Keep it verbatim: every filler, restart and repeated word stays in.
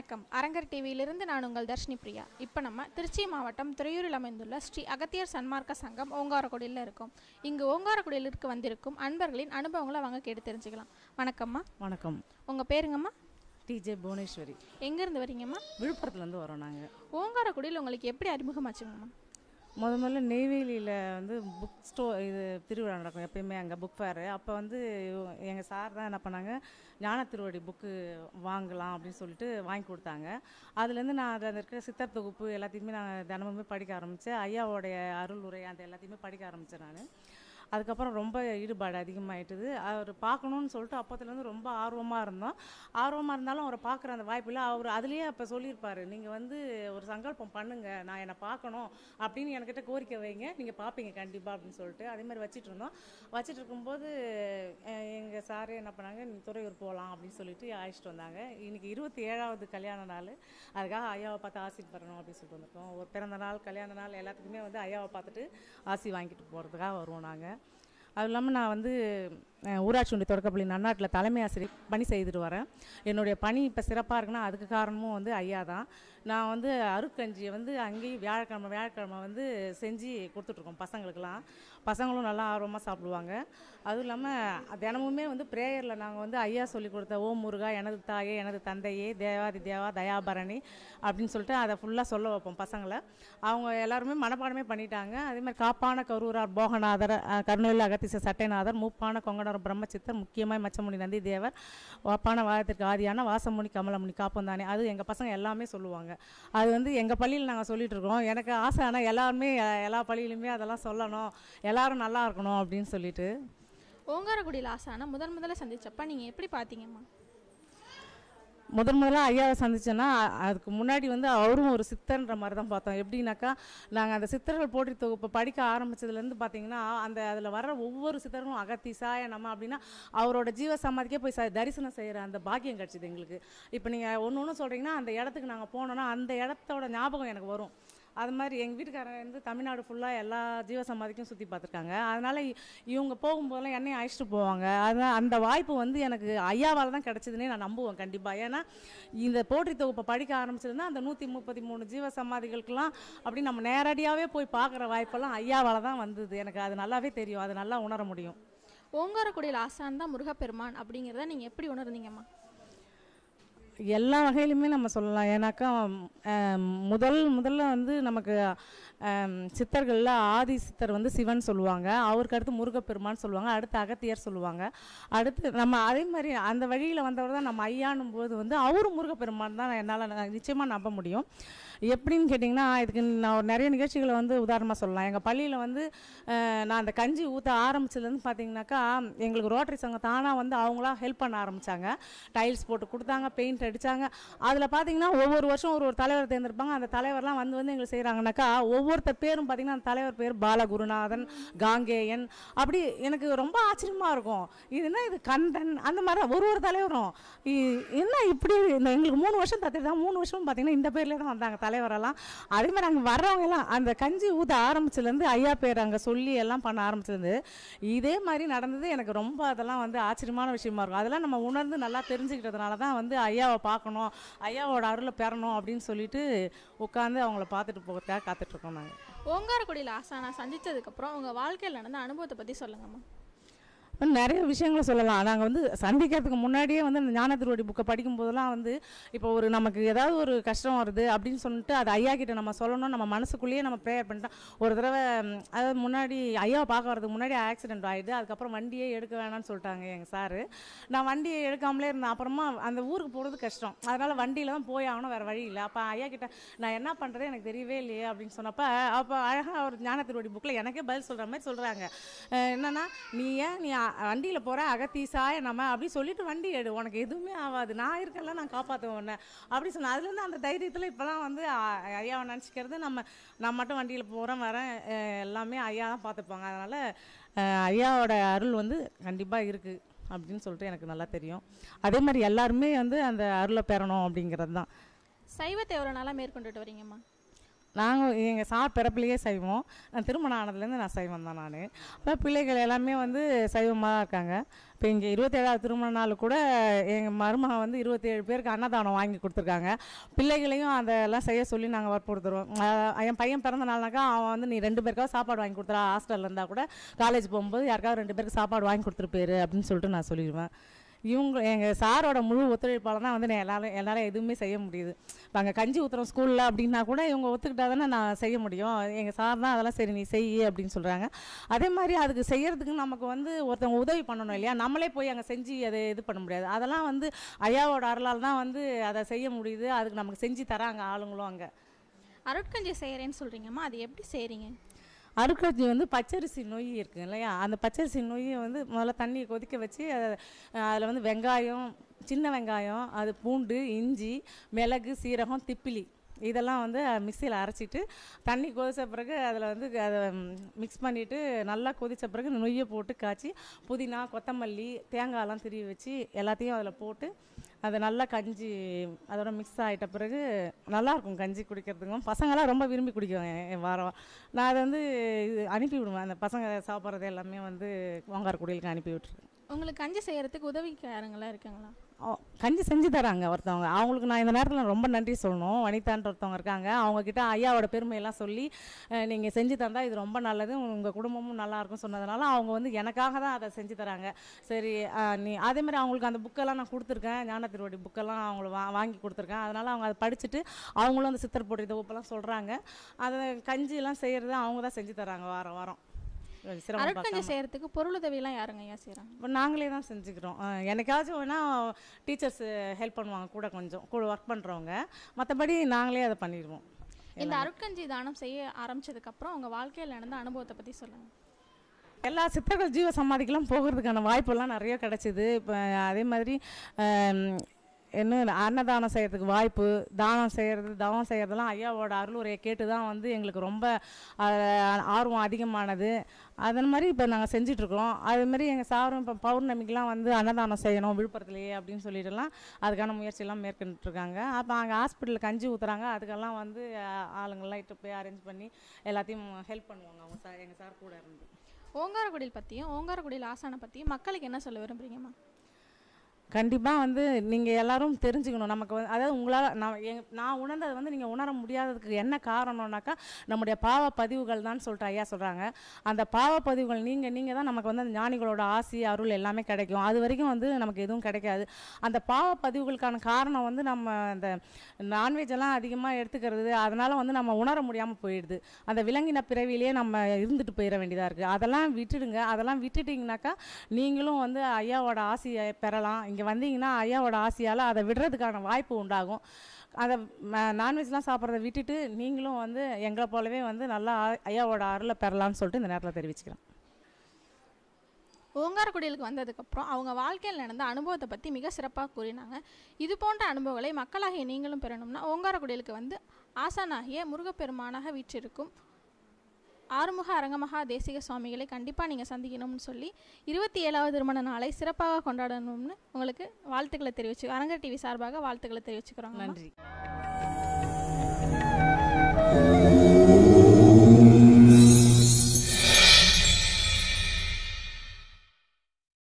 வணக்கம். அரங்கர் டிவியிலிருந்து நான் உங்கள் தர்ஷினி பிரியா. இப்போ நம்ம திருச்சி மாவட்டம் துறையூரில் அமைந்துள்ள ஸ்ரீ அகத்தியர் சன்மார்க்க சங்கம் ஓங்காரக்குடியில் இருக்கோம். இங்கு ஓங்காரக்குடியிலிருக்கு வந்திருக்கும் அன்பர்களின் அனுபவங்களை வாங்க கேட்டு தெரிஞ்சுக்கலாம். வணக்கம்மா. வணக்கம். உங்கள் பேருங்கம்மா? டிஜே புவனேஸ்வரி. எங்கேருந்து வரீங்கம்மா? விழுப்புரத்துலேருந்து வரோம் நாங்கள். ஓங்காரக்குடியில் உங்களுக்கு எப்படி அறிமுகமாச்சுங்கம்மா? முத முதல்ல நெய்வேலியில் வந்து புக் ஸ்டோ இது திருவிழா நடக்கும் எப்பயுமே அங்கே புக் ஃபேரு. அப்போ வந்து எங்கள் சார் தான் என்ன பண்ணாங்க, ஞான திருவடி புக்கு வாங்கலாம் அப்படின்னு சொல்லிட்டு வாங்கி கொடுத்தாங்க. அதுலேருந்து நான் அதில் இருக்கிற சித்தர் தொகுப்பு எல்லாத்தையுமே நான் தினமுமே படிக்க ஆரம்பித்தேன். ஐயாவோடைய அருள் உரை அந்த எல்லாத்தையுமே படிக்க ஆரம்பித்தேன் நான். அதுக்கப்புறம் ரொம்ப ஈடுபாடு அதிகமாகிட்டுது. அவர் பார்க்கணுன்னு சொல்லிட்டு அப்போத்துலேருந்து ரொம்ப ஆர்வமாக இருந்தோம். ஆர்வமாக இருந்தாலும் அவரை பார்க்குற அந்த வாய்ப்பில் அவர் அதுலேயே அப்போ சொல்லியிருப்பார், நீங்கள் வந்து ஒரு சங்கல்பம் பண்ணுங்கள், நான் என்னை பார்க்கணும் அப்படின்னு என்கிட்ட கோரிக்கை வைங்க, நீங்கள் பார்ப்பீங்க கண்டிப்பாக அப்படின்னு சொல்லிட்டு அதே மாதிரி வச்சுட்டு இருந்தோம். வச்சுட்டு இருக்கும்போது எங்கள் சாரே என்ன பண்ணாங்க, நீ துறையூர் போகலாம் அப்படின்னு சொல்லிட்டு அழைச்சிட்டு வந்தாங்க. இன்றைக்கி இருபத்தி ஏழாவது கல்யாண நாள். அதுக்காக ஐயாவை பார்த்து ஆசி பெறணும் அப்படின்னு சொல்லிட்டு வந்திருக்கோம். ஒரு பிறந்த நாள் கல்யாண நாள் எல்லாத்துக்குமே வந்து ஐயாவை பார்த்துட்டு ஆசி வாங்கிட்டு போகிறதுக்காக வருவோம் நாங்கள். அதுவும் இல்லாமல் நான் வந்து ஊராட்சி ஒன்றிய தொடக்கப்பள்ளி நன்னாட்டில் தலைமை ஆசிரியர் பணி செய்துட்டு வரேன். என்னுடைய பணி இப்போ சிறப்பாக இருக்குன்னா அதுக்கு காரணமும் வந்து ஐயா தான். நான் வந்து அருக்கஞ்சியை வந்து அங்கேயும் வியாழக்கிழமை வியாழக்கிழமை வந்து செஞ்சு கொடுத்துட்ருக்கோம் பசங்களுக்கெல்லாம். பசங்களும் நல்லா ஆர்வமாக சாப்பிடுவாங்க. அதுவும் இல்லாமல் தினமுமே வந்து ப்ரேயரில் நாங்கள் வந்து ஐயா சொல்லி கொடுத்த ஓம் முருகா எனது தாயே எனது தந்தையே தேவாதி தேவா தயாபரணி அப்படின்னு சொல்லிட்டு அதை ஃபுல்லாக சொல்ல வைப்போம் பசங்களை. அவங்க எல்லாருமே மனப்பாடமே பண்ணிட்டாங்க. அதே மாதிரி காப்பான கரூரார் போகநாதர் கருணையில் அகத்திச சட்டைநாதர் மூப்பான கொங்கண பிரம்மச்சித்தர் முக்கியமாக மச்சமுனி நந்தி தேவர் வாப்பான வாதத்திற்கு ஆதியான வாசமுனி கமலமுனி காப்பந்தானே அது எங்கள் பசங்க எல்லாமே சொல்லுவாங்க. அது வந்து எங்கள் பள்ளியில் நாங்கள் சொல்லிகிட்டு இருக்கோம். எனக்கு ஆசை, ஆனால் எல்லாருமே எல்லா பள்ளியிலுமே அதெல்லாம் சொல்லணும், எல்லாரும் நல்லா இருக்கணும் அப்படின்னு சொல்லிட்டு. ஓங்காரக்குடியில் ஆசானா முதன் முதல்ல சந்திச்சப்ப நீங்கள் எப்படி பார்த்தீங்கம்மா? முதன் முதலாக ஐயாவை சந்திச்சேன்னா அதுக்கு முன்னாடி வந்து அவரும் ஒரு சித்தர்ன்ற மாதிரி தான் பார்த்தோம். எப்படின்னாக்கா நாங்கள் அந்த சித்தர்கள் போற்றி தொகுப்பை படிக்க ஆரம்பித்ததுலேருந்து பார்த்தீங்கன்னா அந்த அதில் வர்ற ஒவ்வொரு சித்தர்களும் அகத்திசாய நம்ம அப்படின்னா அவரோட ஜீவ சமாதிக்கே போய் ச தரிசனம் செய்கிற அந்த பாக்கியம் கிடச்சிது எங்களுக்கு. இப்போ நீங்கள் ஒன்று ஒன்று சொல்கிறீங்கன்னா அந்த இடத்துக்கு நாங்கள் போனோன்னா அந்த இடத்தோட ஞாபகம் எனக்கு வரும். அது மாதிரி எங்கள் வீட்டுக்காரங்க வந்து தமிழ்நாடு ஃபுல்லாக எல்லா ஜீவ சமாதிக்கும் சுற்றி பார்த்துருக்காங்க. அதனால் இவங்க போகும்போதெல்லாம் என்னையும் அழைச்சிட்டு போவாங்க. அதனால் அந்த வாய்ப்பு வந்து எனக்கு ஐயாவால் தான் கிடச்சிதுன்னே நான் நம்புவேன் கண்டிப்பாக. ஏன்னா இந்த போற்றி தொகுப்பை படிக்க ஆரம்பிச்சிருந்தா அந்த நூற்றி முப்பத்தி மூணு ஜீவ சமாதிகளுக்கெல்லாம் அப்படி நம்ம நேரடியாகவே போய் பார்க்குற வாய்ப்பெல்லாம் ஐயாவால் தான் வந்தது. எனக்கு அது நல்லாவே தெரியும், அது நல்லா உணர முடியும். ஓங்காரக்குடியில் ஆசான் தான் முருகப்பெருமான் அப்படிங்கிறத நீங்கள் எப்படி உணர்ந்தீங்கம்மா? எல்லா வகையிலுமே நம்ம சொல்லலாம். ஏன்னாக்கா முதல் முதல்ல வந்து நமக்கு சித்தர்களில் ஆதி சித்தர் வந்து சிவன் சொல்லுவாங்க, அவருக்கு அடுத்து முருகப்பெருமான் சொல்லுவாங்க, அடுத்து அகத்தியர் சொல்லுவாங்க. அடுத்து நம்ம அதே மாதிரி அந்த வழியில் வந்தவர் தான் நம்ம ஐயானும் போது வந்து அவரும் முருகப்பெருமான் தான் என்னால் நிச்சயமாக நம்ப முடியும். எப்படின்னு கேட்டிங்கன்னா இதுக்கு நான் நிறைய நிகழ்ச்சிகளை வந்து உதாரணமாக சொல்லலாம். எங்கள் பள்ளியில் வந்து நான் அந்த கஞ்சி ஊற்ற ஆரம்பிச்சதுலேருந்து பார்த்தீங்கன்னாக்கா எங்களுக்கு ரோட்டரி சங்கம் தானாக வந்து அவங்களா ஹெல்ப் பண்ண ஆரம்பித்தாங்க. டைல்ஸ் போட்டு கொடுத்தாங்க, பெயிண்ட் அடித்தாங்க. அதில் பார்த்தீங்கன்னா ஒவ்வொரு வருஷம் ஒரு ஒரு தலைவர் தேர்ந்தெடுப்பாங்க. அந்த தலைவர்லாம் வந்து வந்து எங்களுக்கு செய்கிறாங்கனாக்கா ஒவ்வொருத்தர் பேரும் பார்த்தீங்கன்னா அந்த தலைவர் பேர் பாலகுருநாதன், காங்கேயன், அப்படி எனக்கு ரொம்ப ஆச்சரியமாக இருக்கும். இதுனா இது கந்தன் அந்த மாதிரி ஒரு ஒரு தலைவரும் என்ன இப்படி இந்த எங்களுக்கு மூணு வருஷம் தத்துட்டு தான் மூணு வருஷம் பார்த்தீங்கன்னா இந்த பேர்லேயே தான் வந்தாங்க தலைவரெல்லாம். அதே மாதிரி அங்கே வர்றவங்க எல்லாம் அந்த கஞ்சி ஊற்ற ஆரம்பிச்சதுலேருந்து ஐயா பேர் அங்கே சொல்லி எல்லாம் பண்ண ஆரம்பிச்சது இதே மாதிரி நடந்தது. எனக்கு ரொம்ப அதெல்லாம் வந்து ஆச்சரியமான விஷயமா இருக்கும். அதெல்லாம் நம்ம உணர்ந்து நல்லா தெரிஞ்சுக்கிட்டதுனால தான் வந்து ஐயாவை பார்க்கணும், ஐயாவோட அருளை பெறணும் அப்படின்னு சொல்லிட்டு உட்காந்து அவங்கள பார்த்துட்டு போகிறதுக்காக காத்துட்ருக்கோம் நாங்கள். ஓங்காரக்குடியில் ஆசானா சந்தித்ததுக்கப்புறம் உங்கள் வாழ்க்கையில் நடந்த அனுபவத்தை பற்றி சொல்லுங்கம்மா. நிறைய விஷயங்களை சொல்லலாம். நாங்கள் வந்து சந்திக்கிறதுக்கு முன்னாடியே வந்து அந்த ஞான திருவடி புக்கை படிக்கும்போதெல்லாம் வந்து இப்போ ஒரு நமக்கு ஏதாவது ஒரு கஷ்டம் வருது அப்படின்னு சொல்லிட்டு அது ஐயா கிட்ட நம்ம சொல்லணும், நம்ம மனசுக்குள்ளேயே நம்ம ப்ரேயர் பண்ணிட்டோம். ஒரு தடவை அதாவது முன்னாடி ஐயாவை பார்க்க வரதுக்கு முன்னாடி ஆக்சிடென்ட் ஆகிடுது. அதுக்கப்புறம் வண்டியே எடுக்க வேணாம்னு சொல்லிட்டாங்க எங்கள் சாரு. நான் வண்டியை எடுக்காமலே இருந்தேன். அப்புறமா அந்த ஊருக்கு போகிறது கஷ்டம், அதனால் வண்டியில் தான் போய் ஆகணும், வேறு வழி இல்லை. அப்போ ஐயா கிட்ட நான் என்ன பண்ணுறது எனக்கு தெரியவே இல்லையே அப்படின்னு சொன்னப்போ அப்போ அழகாக ஒரு ஞான திருவடி புக்கில் எனக்கே பதில் சொல்கிற மாதிரி சொல்கிறாங்க. என்னென்னா நீ ஏன் நீ வண்டியில் போகிற அகத்தீசாய நம்ம அப்படி சொல்லிட்டு வண்டி எடு, உனக்கு எதுவுமே ஆகாது, நான் இருக்கெல்லாம் நான் காப்பாற்றுவேன் உன்னை அப்படி சொன்னேன். அதுலேருந்து அந்த தைரியத்தில் இப்போலாம் வந்து ஐயாவை நினச்சிக்கிறது நம்ம நான் மட்டும் வண்டியில் போகிறேன் வரேன் எல்லாமே ஐயா தான் பார்த்துப்பாங்க. அதனால் ஐயாவோட அருள் வந்து கண்டிப்பாக இருக்குது அப்படின்னு சொல்லிட்டு எனக்கு நல்லா தெரியும். அதே மாதிரி எல்லாருமே வந்து அந்த அருளை பெறணும் அப்படிங்கிறது தான். சைவத்தை எவ்வளோ நாளாக மேற்கொண்டுட்டு வரீங்கம்மா? நாங்கள் எங்கள் சார் பிறப்பிலேயே சைவம். நான் திருமணம் ஆனதுலேருந்து நான் சைவம் தான் நான். அப்போ பிள்ளைகள் எல்லாமே வந்து சைவமாக தான் இருக்காங்க. இப்போ இங்கே இருபத்தேழாவது திருமண நாள் கூட எங்கள் மருமக வந்து இருபத்தேழு பேருக்கு அன்னதானம் வாங்கி கொடுத்துருக்காங்க. பிள்ளைகளையும் அதெல்லாம் செய்ய சொல்லி நாங்கள் வற்புறுத்துறோம். என் பையன் பிறந்த நாள்னாக்கா அவன் வந்து நீ ரெண்டு பேருக்காவது சாப்பாடு வாங்கி கொடுத்துறா, ஹாஸ்டலில் இருந்தால் கூட காலேஜ் போகும்போது யாருக்காவது ரெண்டு பேருக்கு சாப்பாடு வாங்கி கொடுத்துட்டு போயிரு அப்படின்னு சொல்லிட்டு நான் சொல்லிடுவேன். இவங்க எங்கள் சாரோட முழு ஒத்துழைப்பால் தான் வந்து நான் எல்லாரும் எல்லாரும் எதுவுமே செய்ய முடியுது. இப்போ அங்கே கஞ்சி ஊற்றுறோம் ஸ்கூலில் அப்படின்னா கூட இவங்க ஒத்துக்கிட்டா தானே நான் செய்ய முடியும். எங்கள் சார் தான் அதெல்லாம் சரி நீ செய் அப்படின்னு சொல்கிறாங்க. அதே மாதிரி அதுக்கு செய்கிறதுக்கு நமக்கு வந்து ஒருத்தவங்க உதவி பண்ணணும் இல்லையா? நம்மளே போய் அங்கே செஞ்சு அதை இது பண்ண முடியாது. அதெல்லாம் வந்து ஐயாவோட அருளால் தான் வந்து அதை செய்ய முடியுது. அதுக்கு நமக்கு செஞ்சு தராங்க ஆளுங்களும். அங்கே அருட்கஞ்சி செய்கிறேன்னு சொல்கிறீங்கம்மா, அது எப்படி செய்கிறீங்க? அருட்கஞ்சி வந்து பச்சரிசி நொய் இருக்குது இல்லையா? அந்த பச்சரிசி நொய்யை வந்து முதல்ல தண்ணியை கொதிக்க வச்சு அதில் வந்து வெங்காயம், சின்ன வெங்காயம், அது பூண்டு, இஞ்சி, மிளகு, சீரகம், திப்பிலி இதெல்லாம் வந்து மிக்சியில் அரைச்சிட்டு தண்ணி கொதித்த பிறகு அதில் வந்து அதை மிக்ஸ் பண்ணிவிட்டு நல்லா கொதித்த பிறகு நொய்யை போட்டு காய்ச்சி புதினா, கொத்தமல்லி, தேங்காயெல்லாம் திருவி வச்சு எல்லாத்தையும் அதில் போட்டு அது நல்லா கஞ்சி அதோட மிக்ஸ் ஆகிட்ட பிறகு நல்லாயிருக்கும் கஞ்சி குடிக்கிறதுக்கும். பசங்களாம் ரொம்ப விரும்பி குடிக்குவாங்க வாரம். நான் அதை வந்து இது அனுப்பி விடுவேன். அந்த பசங்க சாப்பிட்றது எல்லாமே வந்து ஓங்காரக்குடிலுக்கு அனுப்பி விட்டுருவேன். உங்களுக்கு கஞ்சி செய்கிறதுக்கு உதவிக்காரங்களாம் இருக்காங்களா? கஞ்சி செஞ்சு தராங்க ஒருத்தவங்க. அவங்களுக்கு நான் இந்த நேரத்தில் ரொம்ப நன்றி சொல்லணும். வனிதான்ற ஒருத்தவங்க இருக்காங்க. அவங்கக்கிட்ட ஐயாவோட பெருமையெல்லாம் சொல்லி நீங்கள் செஞ்சு தந்தால் இது ரொம்ப நல்லது, உங்கள் குடும்பமும் நல்லாயிருக்கும் சொன்னதுனால அவங்க வந்து எனக்காக தான் அதை செஞ்சு தராங்க. சரி நீ அதேமாதிரி அவங்களுக்கு அந்த புக்கெல்லாம் நான் கொடுத்துருக்கேன். ஞான திருவடி புக்கெல்லாம் அவங்கள வா வாங்கி கொடுத்துருக்கேன். அதனால் அவங்க அதை படிச்சுட்டு அவங்களும் அந்த சித்தர் போட்டு இதை உப்பெல்லாம் சொல்கிறாங்க. அதை கஞ்சியெல்லாம் செய்கிறது அவங்க தான் செஞ்சு தராங்க வாரம் வாரம். அருட்கஞ்சி செய்கிறதுக்கு பொருளுதவியெல்லாம் யாருங்க ஐயா செய்கிறாங்க? இப்போ நாங்களே தான் செஞ்சுக்கிறோம். எனக்காச்சும் வேணால் டீச்சர்ஸ் ஹெல்ப் பண்ணுவாங்க கூட, கொஞ்சம் கூட ஒர்க் பண்ணுறவங்க. மற்றபடி நாங்களே அதை பண்ணிடுவோம். இந்த அருட்கஞ்சி தானம் செய்ய ஆரம்பித்ததுக்கப்புறம் உங்கள் வாழ்க்கையில் நடந்த அனுபவத்தை பற்றி சொல்லுங்கள். எல்லா சித்தர்கள் ஜீவ சமாதிக்கெல்லாம் போகிறதுக்கான வாய்ப்பெல்லாம் நிறைய கிடச்சிது. இப்போ அதே மாதிரி என்ன அன்னதானம் செய்கிறதுக்கு வாய்ப்பு, தானம் செய்கிறது, தவம் செய்கிறதெல்லாம் ஐயாவோட அருளுரையை கேட்டு தான் வந்து எங்களுக்கு ரொம்ப ஆர்வம் அதிகமானது. அதன் மாதிரி இப்போ நாங்கள் செஞ்சிட்ருக்கோம். அதுமாதிரி எங்கள் சாரும் இப்போ பௌர்ணமிக்கெலாம் வந்து அன்னதானம் செய்யணும் விழுப்புரத்துலையே அப்படின்னு சொல்லிட்டுலாம் அதுக்கான முயற்சியெல்லாம் மேற்கொண்டுருக்காங்க. அப்போ அங்கே ஹாஸ்பிட்டலில் கஞ்சி ஊற்றுறாங்க. அதுக்கெல்லாம் வந்து ஆளுங்கள்லாம் இட்டு போய் அரேஞ்ச் பண்ணி எல்லாத்தையும் ஹெல்ப் பண்ணுவாங்க அவங்க சார், எங்கள் சார் கூட இருந்து. ஓங்காரக்குடில் பற்றியும் ஓங்காரக்குடில் ஆசானை பற்றியும் மக்களுக்கு என்ன சொல்ல விரும்புகிறீங்கம்மா? கண்டிப்பாக வந்து நீங்கள் எல்லோரும் தெரிஞ்சுக்கணும். நமக்கு வந்து அதாவது உங்களால் நான் எங் நான் உணர்ந்தது வந்து நீங்கள் உணர முடியாததுக்கு என்ன காரணம்னாக்கா நம்முடைய பாவ பதிவுகள் தான் சொல்லிட்டு ஐயா சொல்கிறாங்க. அந்த பாவ பதிவுகள் நீங்கள் நீங்கள் தான் நமக்கு வந்து அந்த ஞானிகளோட ஆசி அருள் எல்லாமே கிடைக்கும். அது வரைக்கும் வந்து நமக்கு எதுவும் கிடைக்காது. அந்த பாவ பதிவுகளுக்கான காரணம் வந்து நம்ம அந்த நான்வெஜ்ஜெல்லாம் அதிகமாக எடுத்துக்கிறது, அதனால் வந்து நம்ம உணர முடியாமல் போயிடுது. அந்த விலங்கின பிறவிலேயே நம்ம இருந்துட்டு போயிட வேண்டியதாக இருக்குது. அதெல்லாம் விட்டுடுங்க. அதெல்லாம் விட்டுட்டிங்கனாக்கா நீங்களும் வந்து ஐயாவோட ஆசியை பெறலாம். இங்கே வந்தீங்கன்னா ஐயாவோட ஆசையால் அதை விடுறதுக்கான வாய்ப்பு உண்டாகும். அதை நான்வெஜ்லாம் சாப்பிட்றத விட்டுட்டு நீங்களும் வந்து எங்களை போலவே வந்து நல்லா ஐயாவோட அருளை பெறலாம்னு சொல்லிட்டு இந்த நேரத்தில் தெரிவிச்சுக்கிறேன். ஓங்காரக்குடிலுக்கு வந்ததுக்கப்புறம் அவங்க வாழ்க்கையில் நடந்த அனுபவத்தை பற்றி மிக சிறப்பாக கூறினாங்க. இது போன்ற அனுபவங்களை மக்களாகிய நீங்களும் பெறணும்னா ஓங்காரக்குடிலுக்கு வந்து ஆசானாகிய முருகப்பெருமானாக வீற்றிருக்கும் ஆறுமுக அரங்கமகா தேசிக சுவாமிகளை கண்டிப்பாக நீங்கள் சந்திக்கணும்னு சொல்லி இருபத்தி ஏழாவது திருமண நாளை சிறப்பாக கொண்டாடணும்னு உங்களுக்கு வாழ்த்துக்களை தெரிவிச்சு அரங்க டிவி சார்பாக வாழ்த்துக்களை தெரிவிச்சுக்கிறோம். நன்றி.